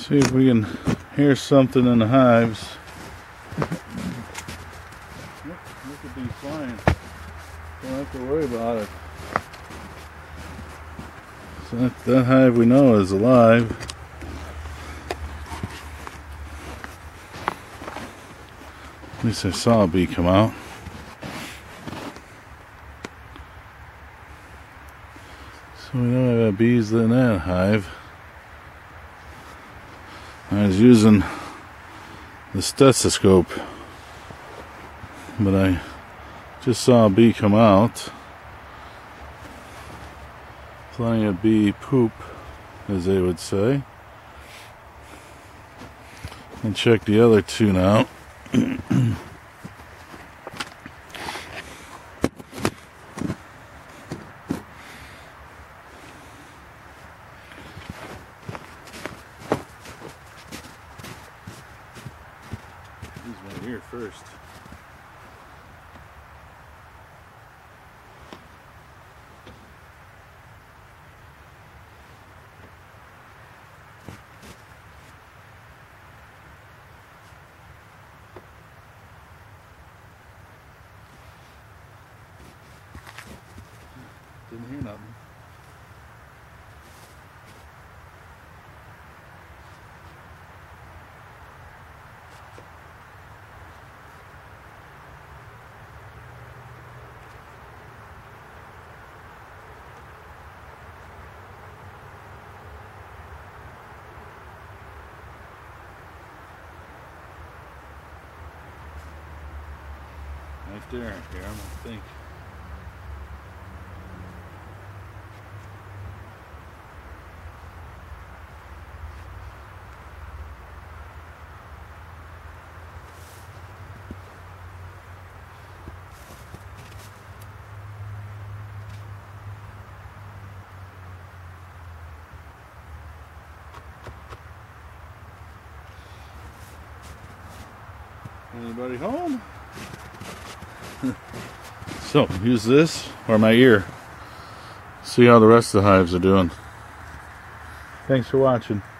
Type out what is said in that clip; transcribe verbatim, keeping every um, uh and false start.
See if we can hear something in the hives. Look at these flying. Don't have to worry about it. So that, that hive we know is alive. At least I saw a bee come out. So we know I got bees in that hive. I was using the stethoscope, but I just saw a bee come out. Plenty of bee poop, as they would say. And check the other two now. Use my ear first. Didn't hear nothing. Right there, here, I think. Anybody home? So, use this or my ear. See how the rest of the hives are doing. Thanks for watching.